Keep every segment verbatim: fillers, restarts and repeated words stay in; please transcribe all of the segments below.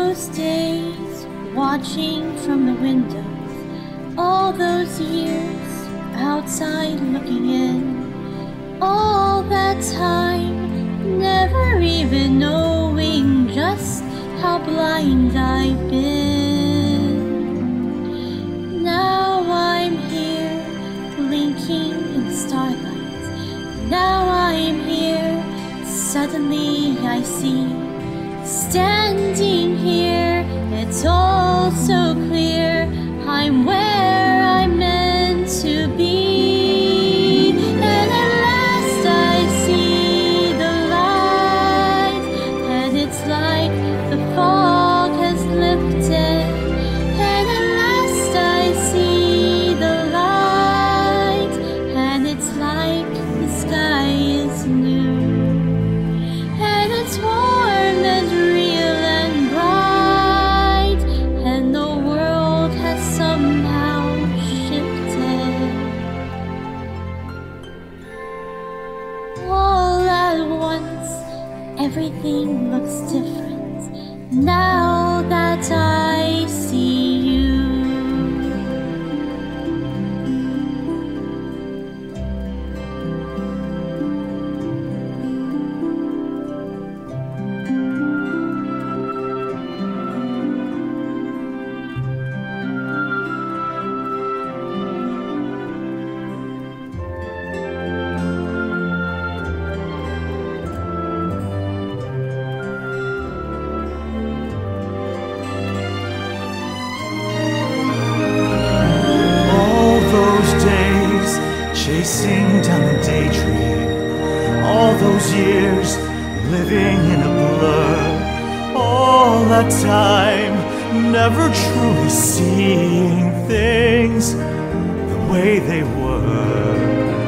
those days, watching from the windows, all those years, outside looking in, all that time, never even knowing just how blind I've been. Now I'm here, blinking in starlight. Now I'm here, suddenly I see. Standing here, it's all so clear. I'm where I'm meant to be. And at last I see the light, and it's like the fog has lifted. And at last I see the light, and it's like the sky is new. And it's warm and real and bright, and the world has somehow shifted. All at once, everything looks different now that I see you. Chasing down the daydream, all those years living in a blur, all that time never truly seeing things the way they were.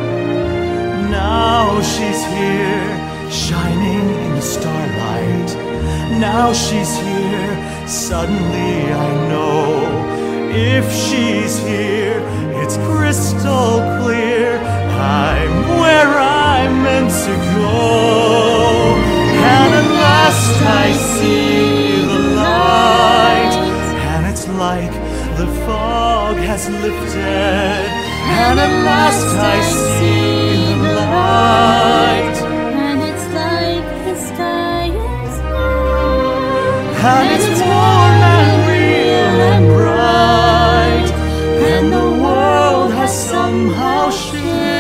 Now she's here, shining in the starlight. Now she's here, suddenly I know. If she's here, it's crystal clear. I'm where I'm meant to go. And at last I see the light, and it's like the fog has lifted. And at last I see the light, and it's like the sky is blue. And it's warm and real and bright, and the world has somehow shifted.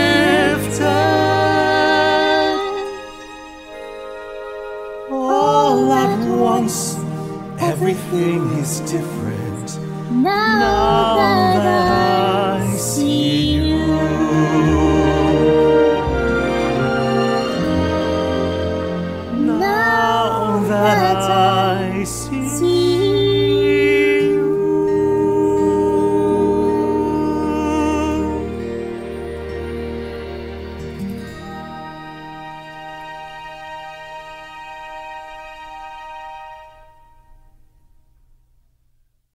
All at once, everything is different Now, now that, that I I see